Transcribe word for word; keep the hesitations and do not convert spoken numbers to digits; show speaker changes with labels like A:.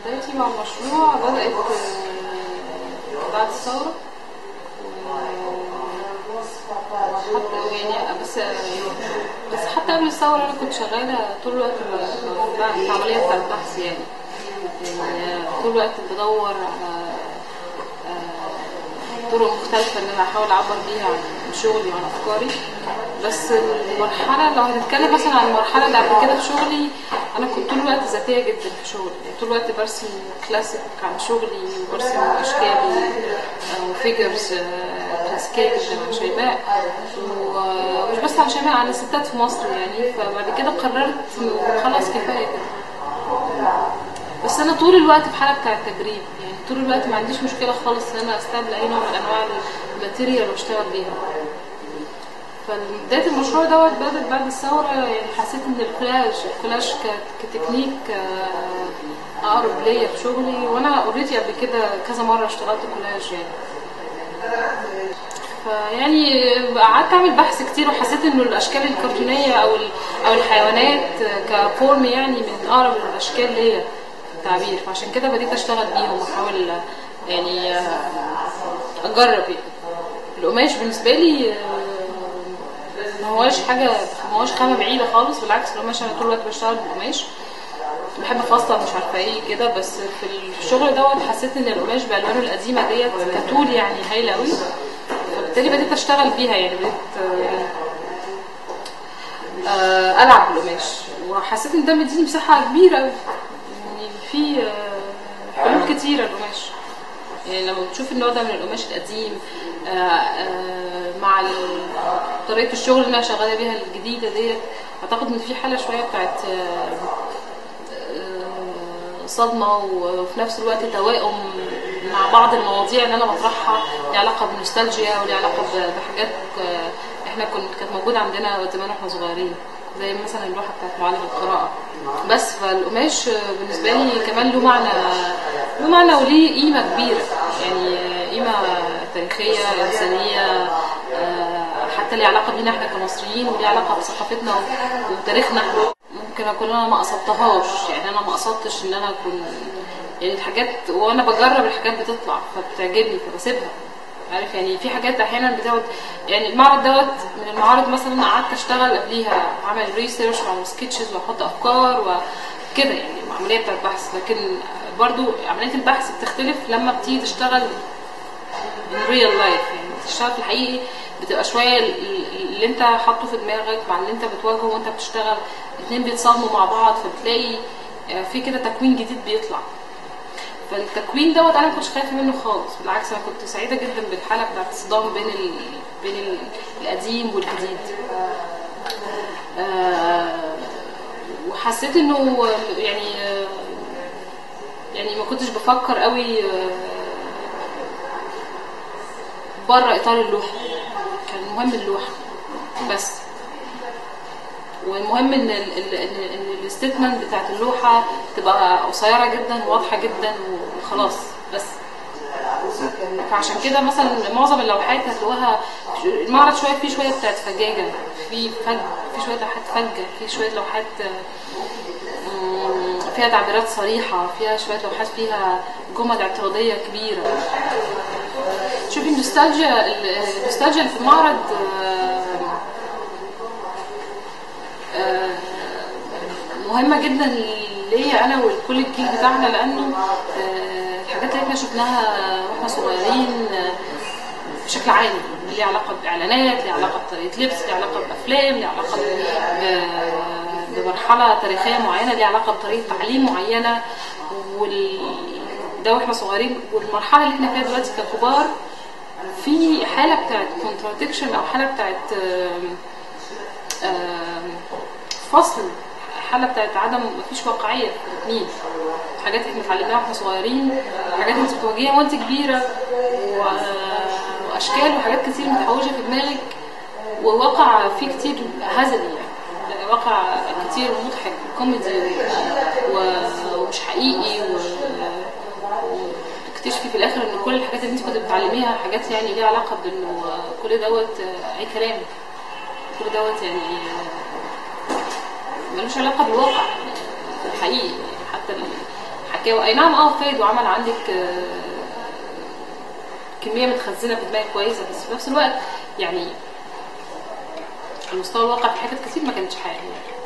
A: بدايتي مع المشروع بدأت بعد الثورة، حتى يعني بس بس حتى قبل الثورة أنا كنت شغالة طول الوقت في العملية بتاعت البحث، يعني يعني طول الوقت بدور على طرق مختلفة إن أنا أحاول أعبر بيها عن شغلي وعن أفكاري. بس المرحلة لو هنتكلم مثلا عن المرحلة اللي قبل كده في شغلي، أنا كنت طول الوقت ذاتية جدا في شغلي، يعني طول الوقت برسم كلاسيك عن شغلي وبرسم أشكال وفيجرز كلاسيكية جدا عن شيماء، ومش بس عن شيماء، عن الستات في مصر يعني. فبعد كده قررت خلاص كفاية كده. بس أنا طول الوقت في حالة بتاع التجريب، يعني طول الوقت ما عنديش مشكلة خالص إن أنا أستبدل أي نوع من أنواع الماتيريال وأشتغل بيها. فبداية المشروع دوت بدأت بعد الثورة، يعني حسيت إن الكولاج الكولاج كتكنيك أقرب ليا في شغلي، وأنا أوريدي قبل كده كذا مرة اشتغلت كولاج يعني. فيعني قعدت أعمل بحث كتير، وحسيت إنه الأشكال الكرتونية أو أو الحيوانات كفورم يعني من أقرب الأشكال ليا في التعبير، فعشان كده بديت أشتغل بيهم وأحاول يعني أجرب. يعني القماش بالنسبة لي ما هواش حاجة، ما هواش خامة بعيدة خالص، بالعكس القماش أنا طول الوقت بشتغل بالقماش، بحب افصل مش عارفه ايه كده. بس في الشغل دوت حسيت ان القماش بالوانه القديمه ديت كتول يعني هايله قوي، فبالتالي بديت اشتغل بيها، يعني بديت العب بالقماش، وحسيت ان ده مديني مساحه كبيره قوي، يعني في حلول كتيره القماش. يعني لما بتشوف النوع ده من القماش القديم مع طريقه الشغل اللي انا شغاله بيها الجديده ديت، اعتقد ان في حاله شويه بتاعت صدمه، وفي نفس الوقت توائم مع بعض المواضيع اللي انا بطرحها ليها علاقه بالنوستالجيا وليها علاقه بحاجات احنا كنت كانت موجوده عندنا زمان واحنا صغيرين، زي مثلا اللوحه بتاعت معلم القراءه. بس فالقماش بالنسبه لي كمان له معنى له معنى وليه قيمه كبيره، يعني قيمه تاريخيه انسانيه، حتى ليها علاقه بينا احنا كمصريين، وليها علاقه بثقافتنا وتاريخنا. ممكن اكون انا ما قصدتهاش، يعني انا ما قصدتش ان انا اكون يعني الحاجات، وانا بجرب الحاجات بتطلع فبتعجبني فبسيبها، عارف يعني. في حاجات احيانا بتقعد، يعني المعرض دوت من المعارض مثلا قعدت اشتغل قبليها، اعمل ريسيرش واعمل سكتشز واحط افكار وكده، يعني العمليه بتاعت بحث. لكن برضو عمليه البحث بتختلف لما بتيجي تشتغل in real life، يعني تشتغل في الحقيقي بتبقى شويه اللي انت حاطه في دماغك مع اللي انت بتواجهه وانت بتشتغل، الاثنين بيتصادموا مع بعض، فبتلاقي في كده تكوين جديد بيطلع. فالتكوين دوت انا ما كنتش خايفه منه خالص، بالعكس انا كنت سعيده جدا بالحاله بتاعت الصدام بين ال... بين ال... القديم والجديد. آه وحسيت انه يعني يعني ما كنتش بفكر قوي بره اطار اللوحه، كان مهم اللوحه بس، والمهم ان ان الستيتمنت بتاعت اللوحه تبقى قصيره جدا وواضحه جدا وخلاص بس. فعشان كده مثلا معظم اللوحات هتلاقوها المعرض شويه فيه شويه بتاعت فجاجه، في فج في شويه لوحات فجه، في شويه لوحات فيها تعبيرات صريحه، فيها شويه لوحات فيها جمل اعتراضيه كبيره. شوفي النوستالجيا النوستالجيا اللي في المعرض مهمة جدا ليا أنا ولكل الجيل بتاعنا، لأنه الحاجات اللي احنا شفناها واحنا صغيرين بشكل عام ليها علاقة بإعلانات، ليها علاقة بطريقة لبس، ليها علاقة بأفلام، ليها علاقة بمرحلة تاريخية معينة، ليها علاقة بطريقة تعليم معينة، وال... ده واحنا صغيرين. والمرحلة اللي احنا فيها دلوقتي ككبار في حالة بتاعت contradiction أو حالة بتاعت فصل، حالة بتاعت عدم مفيش واقعية في الاثنين. حاجات احنا اتعلمناها واحنا صغيرين، حاجات انت بتواجهيها وانت كبيرة، واشكال وحاجات كتير متحوجة في دماغك، وواقع فيه كتير هزلي، يعني واقع كتير مضحك كوميدي ومش حقيقي، وتكتشفي في الاخر ان كل الحاجات اللي انت كنت بتعلميها حاجات يعني ليها علاقة بانه كل دوت اي كلام، كل دوت يعني ملوش علاقة بالواقع الحقيقي. حتى الحكاوي. اي نعم اه فاد وعمل عندك آه، كميه متخزنه في دماغك كويسه، بس في نفس الوقت يعني على مستوى الواقع في حاجات كتير ما كانتش حقيقيه.